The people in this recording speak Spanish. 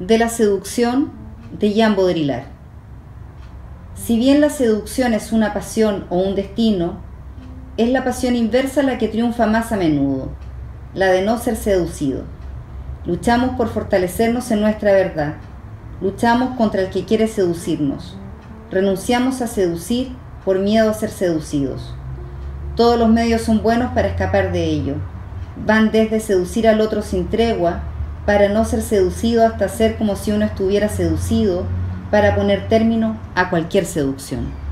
de la seducción de Jean Baudrillard. Si bien la seducción es una pasión o un destino, es la pasión inversa la que triunfa más a menudo, la de no ser seducido. Luchamos por fortalecernos en nuestra verdad, luchamos contra el que quiere seducirnos, renunciamos a seducir por miedo a ser seducidos. Todos los medios son buenos para escapar de ello. Van desde seducir al otro sin tregua, para no ser seducido, hasta ser como si uno estuviera seducido, para poner término a cualquier seducción.